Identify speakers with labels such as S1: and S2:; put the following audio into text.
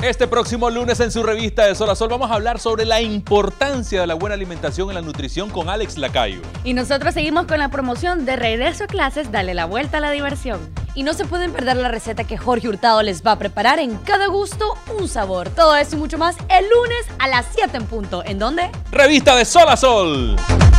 S1: Este próximo lunes en su revista de Sol a Sol vamos a hablar sobre la importancia de la buena alimentación en la nutrición con Alex Lacayo.
S2: Y nosotros seguimos con la promoción de regreso a clases, dale la vuelta a la diversión. Y no se pueden perder la receta que Jorge Hurtado les va a preparar. En cada gusto, un sabor. Todo eso y mucho más el lunes a las 7 en punto. ¿En dónde?
S1: Revista de Sol a Sol.